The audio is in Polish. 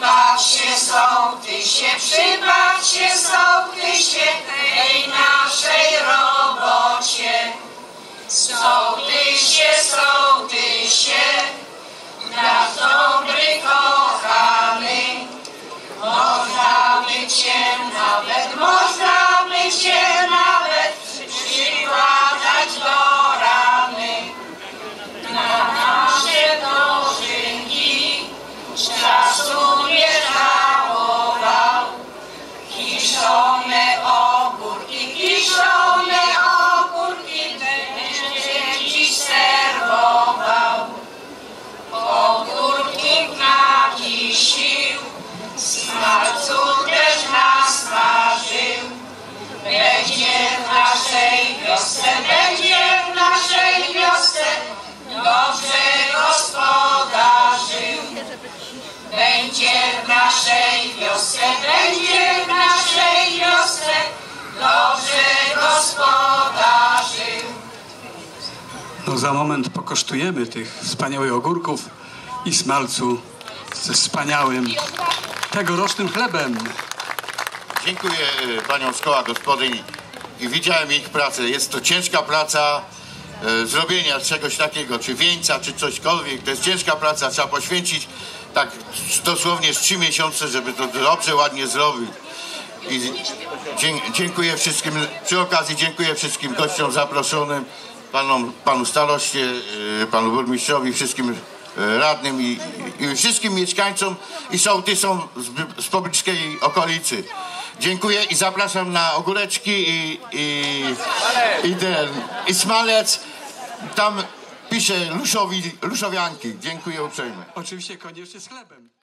Przybaw się sołtysie tej naszej robocie. Sołtysie, nasz dobry kochany, można by cię nawet przykładać do rany. Na nasze dożynki czasu nie żałował. Kiszone ogórki będzie dziś serwował. Ogórków nakisił, smalcu też nasmażył. Będzie w naszej wiosce dobrze gospodarzył. Będzie w naszej wiosce dobrze gospodarzył. No za moment pokosztujemy tych wspaniałych ogórków i smalcu ze wspaniałym tegorocznym chlebem. Dziękuję paniom z koła gospodyń i widziałem ich pracę. Jest to ciężka praca zrobienia czegoś takiego, czy wieńca, czy cośkolwiek. To jest ciężka praca, trzeba poświęcić tak dosłownie z 3 miesiące, żeby to dobrze, ładnie zrobić. I dziękuję wszystkim, przy okazji dziękuję wszystkim gościom zaproszonym, panu staroście, panu burmistrzowi, wszystkim radnym i wszystkim mieszkańcom i sołtysom z pobliskiej okolicy. Dziękuję i zapraszam na ogóreczki i smalec. Tam pisze luszowianki. Dziękuję uprzejmie. Oczywiście koniecznie z chlebem.